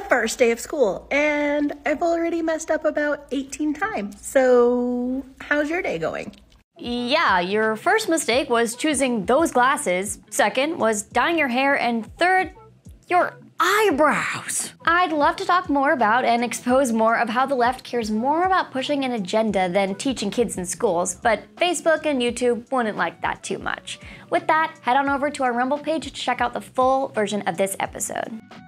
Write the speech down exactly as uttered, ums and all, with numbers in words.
first day of school, and I've already messed up about eighteen times. So how's your day going? Yeah, your first mistake was choosing those glasses. Second was dyeing your hair. And third, your eyebrows. I'd love to talk more about and expose more of how the left cares more about pushing an agenda than teaching kids in schools, but Facebook and YouTube wouldn't like that too much. With that, head on over to our Rumble page to check out the full version of this episode.